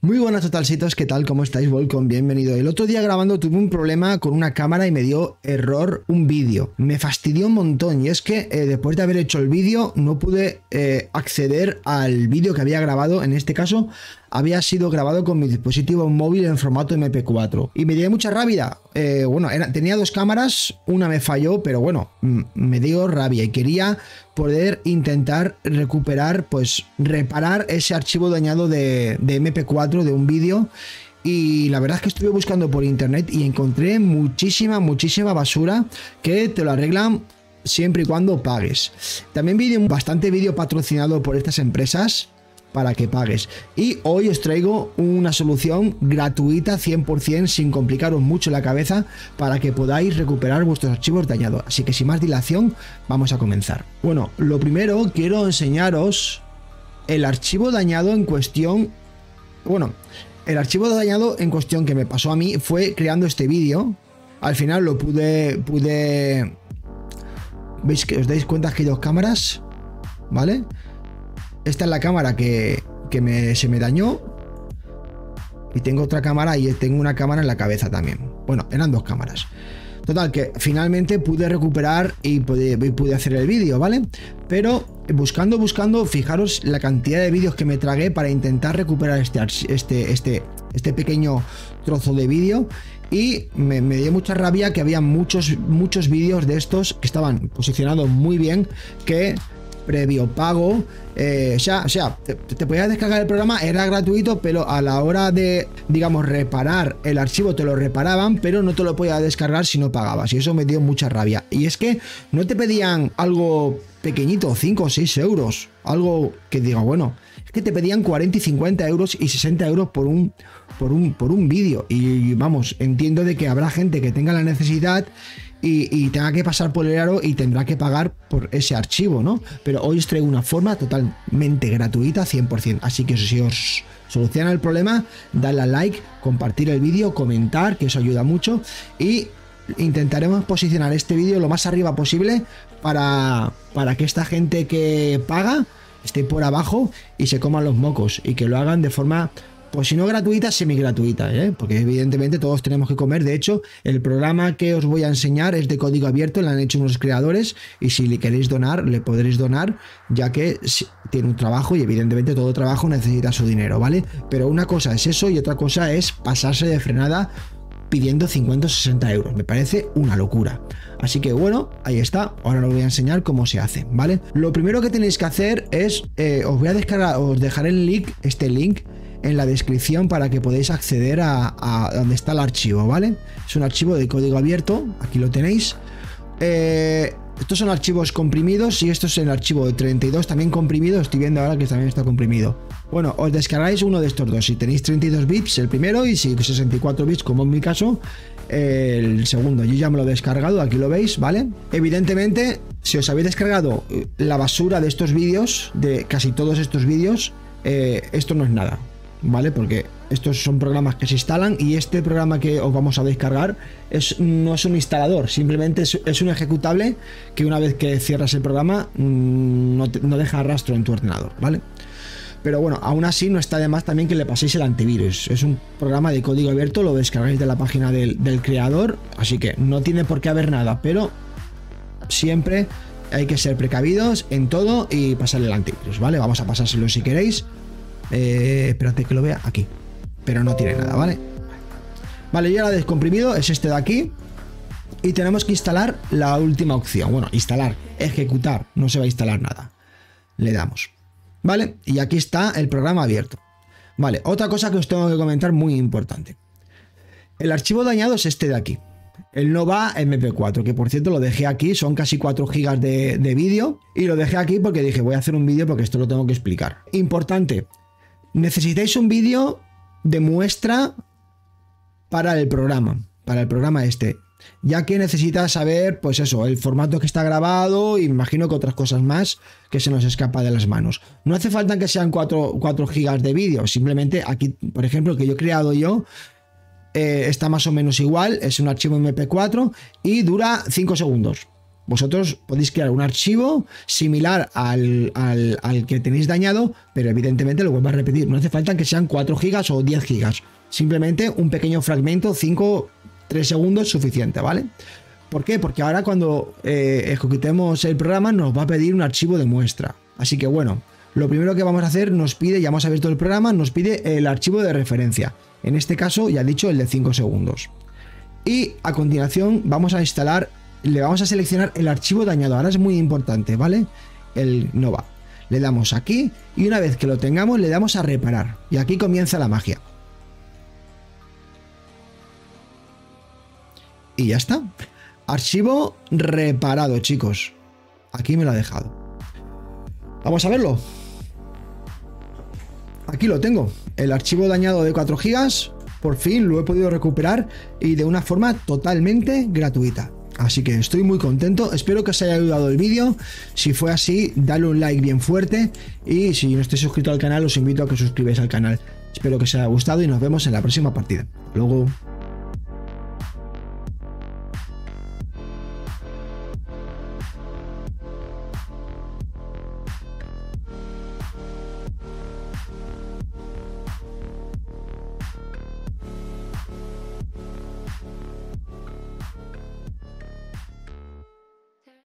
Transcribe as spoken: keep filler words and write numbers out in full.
Muy buenas totalcitos, ¿qué tal? ¿Cómo estáis? Volcom, bienvenido. El otro día grabando tuve un problema con una cámara y me dio error un vídeo. Me fastidió un montón y es que eh, después de haber hecho el vídeo no pude eh, acceder al vídeo que había grabado. En este caso había sido grabado con mi dispositivo móvil en formato eme pe cuatro y me dio mucha rabia. Eh, bueno, era, tenía dos cámaras, una me falló, pero bueno, me dio rabia y quería poder intentar recuperar, pues reparar ese archivo dañado de, de eme pe cuatro de un vídeo. Y la verdad es que estuve buscando por internet y encontré muchísima, muchísima basura que te lo arreglan siempre y cuando pagues. También vi bastante vídeo patrocinado por estas empresas para que pagues. Y hoy os traigo una solución gratuita cien por cien sin complicaros mucho la cabeza para que podáis recuperar vuestros archivos dañados. Así que sin más dilación, vamos a comenzar. Bueno, lo primero quiero enseñaros el archivo dañado en cuestión. Bueno, el archivo dañado en cuestión que me pasó a mí fue creando este vídeo. Al final lo pude... pude... ¿Veis que os dais cuenta que hay dos cámaras? ¿Vale? Esta es la cámara que, que me, se me dañó. Y tengo otra cámara y tengo una cámara en la cabeza también. Bueno, eran dos cámaras. Total, que finalmente pude recuperar y pude, pude hacer el vídeo, ¿vale? Pero buscando, buscando, fijaros la cantidad de vídeos que me tragué para intentar recuperar este, este, este, este pequeño trozo de vídeo. Y me, me dio mucha rabia que había muchos, muchos vídeos de estos que estaban posicionados muy bien, que previo pago, eh, o sea, o sea te, te podías descargar el programa, era gratuito, pero a la hora de, digamos, reparar el archivo te lo reparaban, pero no te lo podías descargar si no pagabas, y eso me dio mucha rabia. Y es que no te pedían algo pequeñito, cinco o seis euros, algo que diga, bueno, es que te pedían cuarenta y cincuenta euros y sesenta euros por un, por un, por un vídeo, y vamos, entiendo de que habrá gente que tenga la necesidad Y, y tenga que pasar por el aro y tendrá que pagar por ese archivo, ¿no? Pero hoy os traigo una forma totalmente gratuita, cien por cien. Así que si os soluciona el problema, dadle a like, compartir el vídeo, comentar, que eso ayuda mucho. Y intentaremos posicionar este vídeo lo más arriba posible para, para que esta gente que paga esté por abajo y se coman los mocos. Y que lo hagan de forma... pues si no gratuita, semi gratuita, ¿eh? Porque evidentemente todos tenemos que comer. De hecho, el programa que os voy a enseñar es de código abierto, lo han hecho unos creadores, y si le queréis donar, le podréis donar, ya que tiene un trabajo y evidentemente todo trabajo necesita su dinero, ¿vale? Pero una cosa es eso y otra cosa es pasarse de frenada pidiendo cincuenta o sesenta euros. Me parece una locura. Así que bueno, ahí está. Ahora os voy a enseñar cómo se hace, ¿vale? Lo primero que tenéis que hacer es, eh, os voy a descargar, os dejaré el link, este link, en la descripción para que podáis acceder a, a donde está el archivo, ¿vale? Es un archivo de código abierto, aquí lo tenéis. Eh, estos son archivos comprimidos y esto es el archivo de treinta y dos también comprimido, estoy viendo ahora que también está comprimido. Bueno, os descargáis uno de estos dos, si tenéis treinta y dos bits el primero y si sesenta y cuatro bits como en mi caso, el segundo. Yo ya me lo he descargado, aquí lo veis, ¿vale? Evidentemente, si os habéis descargado la basura de estos vídeos, de casi todos estos vídeos, eh, esto no es nada, ¿vale? Porque estos son programas que se instalan y este programa que os vamos a descargar es, no es un instalador, simplemente es, es un ejecutable que una vez que cierras el programa mmm, no, te, no deja rastro en tu ordenador, ¿vale? Pero bueno, aún así no está de más también que le paséis el antivirus. Es un programa de código abierto, lo descargáis de la página del, del creador, así que no tiene por qué haber nada, pero siempre hay que ser precavidos en todo y pasarle el antivirus, ¿vale? Vamos a pasárselo si queréis. Eh, espérate que lo vea aquí, pero no tiene nada, ¿vale? Vale, ya lo he descomprimido, es este de aquí. Y tenemos que instalar la última opción. Bueno, instalar, ejecutar, no se va a instalar nada. Le damos, ¿vale? Y aquí está el programa abierto. Vale, otra cosa que os tengo que comentar muy importante. El archivo dañado es este de aquí. El Nova eme pe cuatro, que por cierto lo dejé aquí, son casi cuatro gigas de, de vídeo. Y lo dejé aquí porque dije, voy a hacer un vídeo porque esto lo tengo que explicar. Importante. Necesitáis un vídeo de muestra para el programa, para el programa este, ya que necesitas saber, pues eso, el formato que está grabado y me imagino que otras cosas más que se nos escapa de las manos. No hace falta que sean cuatro gigas de vídeo, simplemente aquí, por ejemplo, el que yo he creado yo, eh, está más o menos igual, es un archivo eme pe cuatro y dura cinco segundos. Vosotros podéis crear un archivo similar al, al, al que tenéis dañado, pero evidentemente lo vuelvo a repetir, no hace falta que sean cuatro gigas o diez gigas, simplemente un pequeño fragmento, cinco, tres segundos suficiente, ¿vale? ¿Por qué? Porque ahora cuando eh, ejecutemos el programa nos va a pedir un archivo de muestra. Así que bueno, lo primero que vamos a hacer nos pide, ya hemos abierto el programa, nos pide el archivo de referencia. En este caso ya he dicho el de cinco segundos. Y a continuación vamos a instalar, le vamos a seleccionar el archivo dañado. Ahora es muy importante, ¿vale? El Nova. Le damos aquí y una vez que lo tengamos le damos a reparar. Y aquí comienza la magia. Y ya está. Archivo reparado, chicos. Aquí me lo ha dejado. Vamos a verlo. Aquí lo tengo. El archivo dañado de cuatro gigas. Por fin lo he podido recuperar y de una forma totalmente gratuita. Así que estoy muy contento. Espero que os haya ayudado el vídeo. Si fue así, dale un like bien fuerte. Y si no estáis suscrito al canal, os invito a que os suscribáis al canal. Espero que os haya gustado y nos vemos en la próxima partida. Hasta luego.